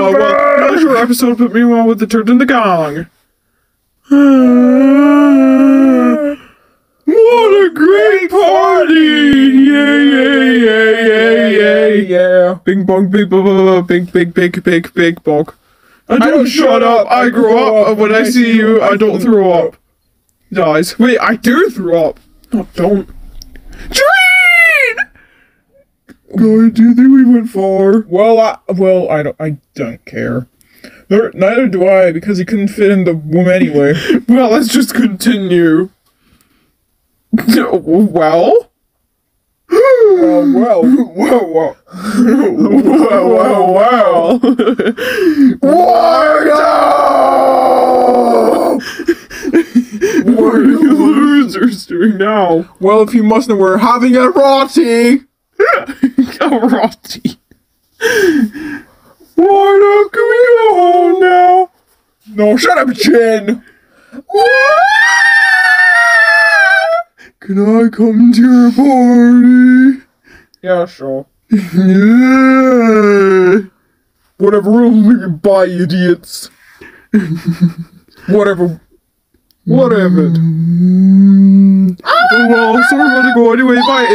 well, not a short episode, but meanwhile with the turd and the gong. What a great party! Yay, yay, yay, yay, yay, yeah. Bing bong, big bong, big bong. I don't shut up, I grow up, and when I see you, I don't throw up. Guys, wait, I do throw up. No, don't. Train! God, do you think we went far? Well, I don't care. Neither do I, because he couldn't fit in the womb anyway. Well, let's just continue. Well? Well. What are you losers doing now? Well, if you must know, we're having a roti! A roti. Why not? Can we go home now? No, shut up, Chin! Can I come to your party? Yeah, sure. Yeah. Whatever rules we can buy, idiots. Whatever. Oh, well, sorry about to go anyway, bye.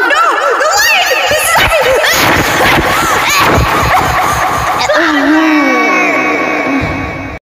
No! Wait!